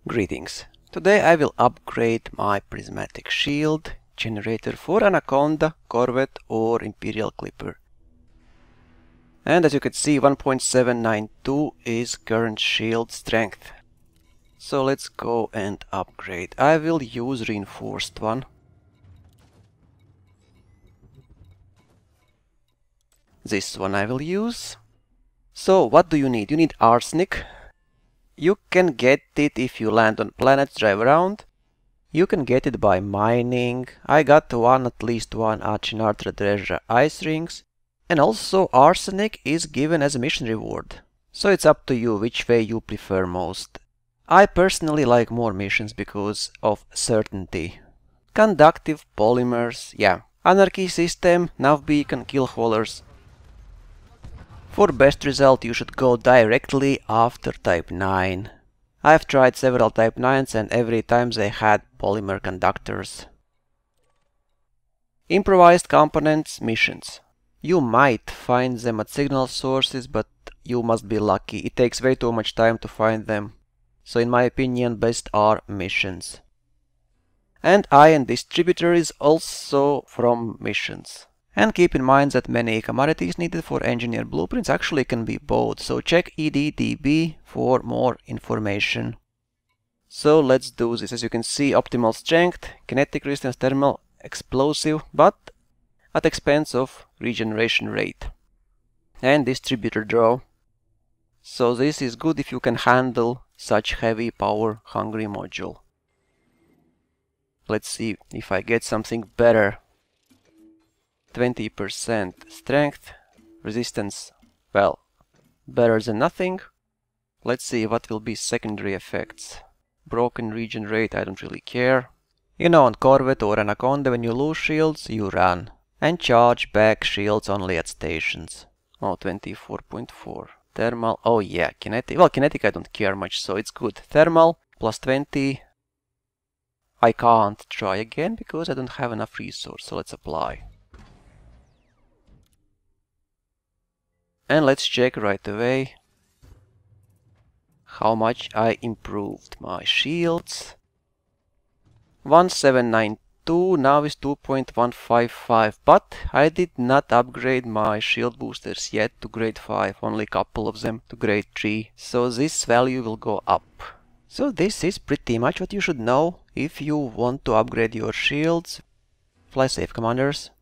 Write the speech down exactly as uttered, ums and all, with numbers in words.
Greetings. Today I will upgrade my prismatic shield generator for Anaconda, Corvette or Imperial Clipper. And as you can see, one point seven nine two is current shield strength. So let's go and upgrade. I will use reinforced one. This one I will use. So what do you need? You need arsenic. You can get it if you land on planets, drive around. You can get it by mining. I got one, at least one Achinartra treasure ice rings. And also arsenic is given as a mission reward. So it's up to you which way you prefer most. I personally like more missions because of certainty. Conductive polymers, yeah. Anarchy system, nav beacon, kill haulers. For best result you should go directly after type nine. I've tried several type nines and every time they had polymer conductors. Improvised components missions. You might find them at signal sources, but you must be lucky. It takes way too much time to find them. So in my opinion, best are missions. And ion distributor is also from missions. And keep in mind that many commodities needed for engineer blueprints actually can be bought, so check E D D B for more information. So let's do this. As you can see, optimal strength, kinetic resistance, thermal, explosive, but at expense of regeneration rate. And distributor draw. So this is good if you can handle such heavy power hungry module. Let's see if I get something better. twenty percent strength, resistance, well, better than nothing. Let's see what will be secondary effects. Broken regen rate, I don't really care. You know, on Corvette or Anaconda, when you lose shields, you run. And charge back shields only at stations. Oh, twenty-four point four. Thermal, oh yeah, kinetic. Well, kinetic I don't care much, so it's good. Thermal, plus twenty. I can't try again because I don't have enough resource, so let's apply. And let's check right away how much I improved my shields. one seven nine two, now is two point one five five, but I did not upgrade my shield boosters yet to grade five, only a couple of them to grade three, so this value will go up. So this is pretty much what you should know if you want to upgrade your shields. Fly safe, commanders.